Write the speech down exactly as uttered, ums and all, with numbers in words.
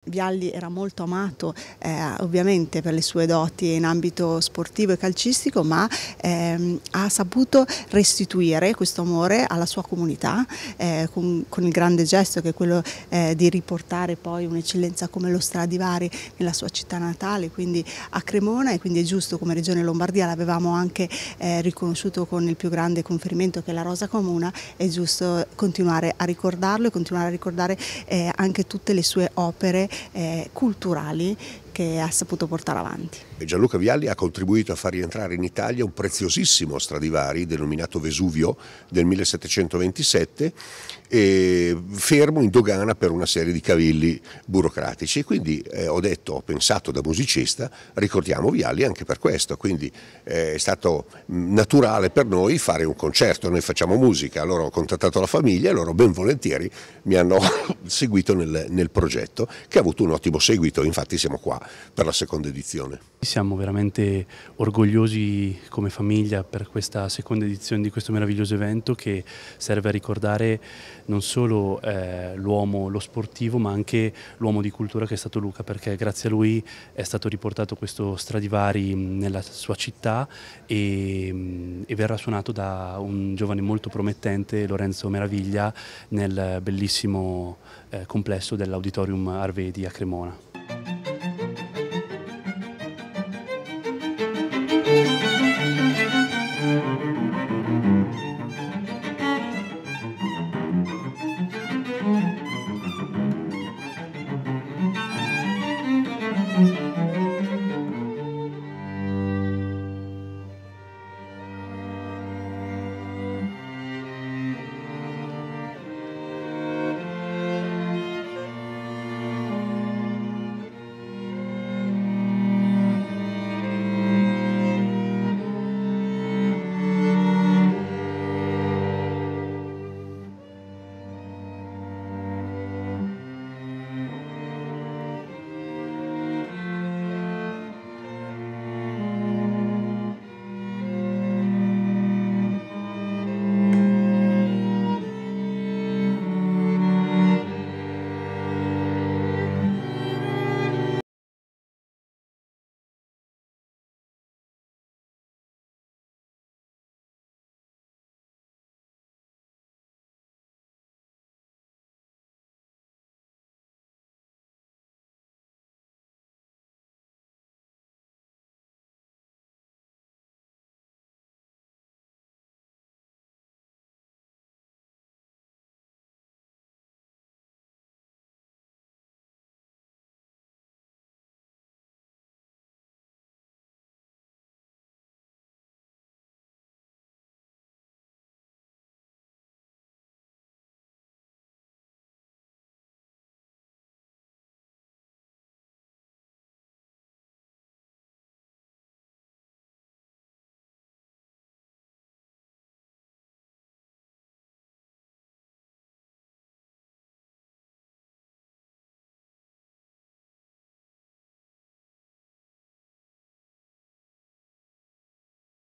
Vialli era molto amato eh, ovviamente per le sue doti in ambito sportivo e calcistico, ma ehm, ha saputo restituire questo amore alla sua comunità eh, con, con il grande gesto che è quello eh, di riportare poi un'eccellenza come lo Stradivari nella sua città natale, quindi a Cremona, e quindi è giusto, come Regione Lombardia l'avevamo anche eh, riconosciuto con il più grande conferimento che è la Rosa Comuna, è giusto continuare a ricordarlo e continuare a ricordare eh, anche tutte le sue opere eh, culturali che ha saputo portare avanti. Gianluca Vialli ha contribuito a far rientrare in Italia un preziosissimo Stradivari denominato Vesuvio del millesettecentoventisette, e fermo in dogana per una serie di cavilli burocratici. Quindi eh, ho detto, ho pensato da musicista, ricordiamo Vialli anche per questo, quindi eh, è stato naturale per noi fare un concerto. Noi facciamo musica, allora ho contattato la famiglia e loro ben volentieri mi hanno seguito nel, nel progetto, che ha avuto un ottimo seguito, infatti siamo qua per la seconda edizione. Siamo veramente orgogliosi come famiglia per questa seconda edizione di questo meraviglioso evento, che serve a ricordare non solo eh, l'uomo, lo sportivo, ma anche l'uomo di cultura che è stato Luca, perché grazie a lui è stato riportato questo Stradivari nella sua città e, e verrà suonato da un giovane molto promettente, Lorenzo Meraviglia, nel bellissimo eh, complesso dell'Auditorium Arvedi a Cremona. Thank you.